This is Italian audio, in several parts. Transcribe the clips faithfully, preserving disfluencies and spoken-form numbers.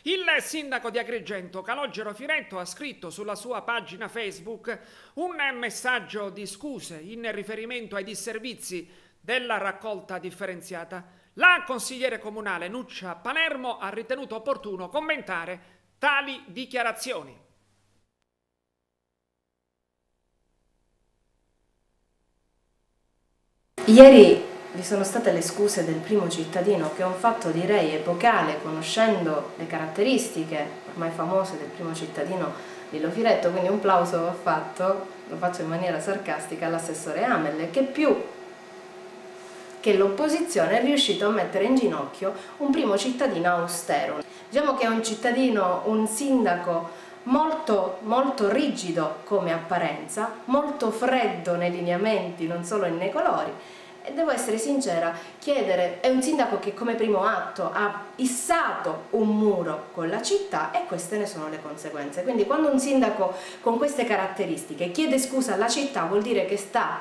Il sindaco di Agrigento, Calogero Firetto, ha scritto sulla sua pagina Facebook un messaggio di scuse in riferimento ai disservizi della raccolta differenziata. La consigliere comunale Nuccia Palermo ha ritenuto opportuno commentare tali dichiarazioni. Ieri vi sono state le scuse del primo cittadino, che è un fatto direi epocale, conoscendo le caratteristiche ormai famose del primo cittadino Lillo Firetto, quindi un plauso va fatto, lo faccio in maniera sarcastica, all'assessore Amelle, che più che l'opposizione è riuscito a mettere in ginocchio un primo cittadino austero. Diciamo che è un cittadino, un sindaco molto, molto rigido come apparenza, molto freddo nei lineamenti, non solo nei colori. E devo essere sincera, chiedere, è un sindaco che come primo atto ha issato un muro con la città e queste ne sono le conseguenze. Quindi quando un sindaco con queste caratteristiche chiede scusa alla città vuol dire che sta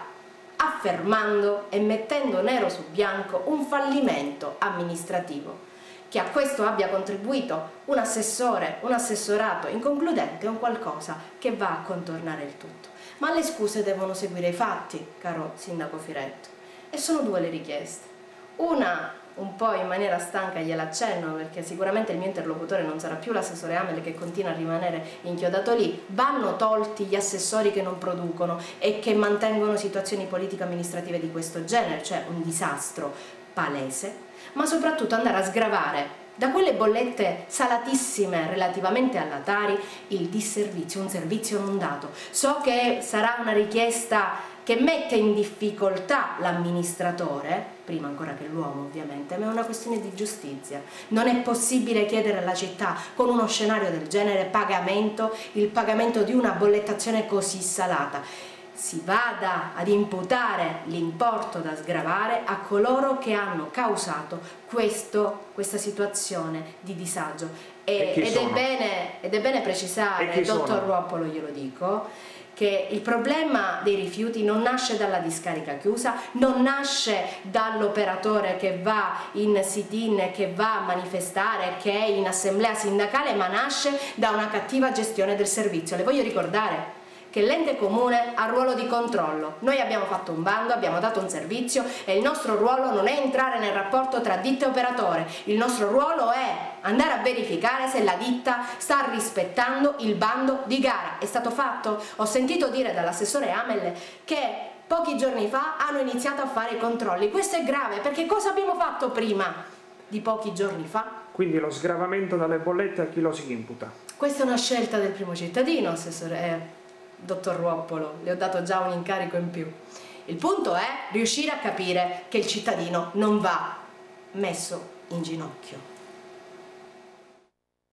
affermando e mettendo nero su bianco un fallimento amministrativo. Che a questo abbia contribuito un assessore, un assessorato inconcludente è un qualcosa che va a contornare il tutto. Ma alle scuse devono seguire i fatti, caro sindaco Firetto. E sono due le richieste. Una, un po' in maniera stanca gliela accenno, perché sicuramente il mio interlocutore non sarà più l'assessore Amelle, che continua a rimanere inchiodato lì. Vanno tolti gli assessori che non producono e che mantengono situazioni politico-amministrative di questo genere, cioè un disastro palese, ma soprattutto andare a sgravare da quelle bollette salatissime relativamente alla Tari il disservizio, un servizio non dato. So che sarà una richiesta che mette in difficoltà l'amministratore, prima ancora che l'uomo ovviamente, ma è una questione di giustizia. Non è possibile chiedere alla città, con uno scenario del genere, pagamento, il pagamento di una bollettazione così salata. Si vada ad imputare l'importo da sgravare a coloro che hanno causato questo, questa situazione di disagio. E, e ed, è bene, ed è bene precisare, dottor Ruoppolo, glielo dico, che il problema dei rifiuti non nasce dalla discarica chiusa, non nasce dall'operatore che va in sit-in, che va a manifestare, che è in assemblea sindacale, ma nasce da una cattiva gestione del servizio. Le voglio ricordare che l'ente comune ha ruolo di controllo. Noi abbiamo fatto un bando, abbiamo dato un servizio e il nostro ruolo non è entrare nel rapporto tra ditta e operatore, il nostro ruolo è andare a verificare se la ditta sta rispettando il bando di gara. È stato fatto? Ho sentito dire dall'assessore Amelle che pochi giorni fa hanno iniziato a fare i controlli. Questo è grave, perché cosa abbiamo fatto prima di pochi giorni fa? Quindi lo sgravamento dalle bollette a chi lo si imputa? Questa è una scelta del primo cittadino, assessore eh. Dottor Ruoppolo, le ho dato già un incarico in più. Il punto è riuscire a capire che il cittadino non va messo in ginocchio.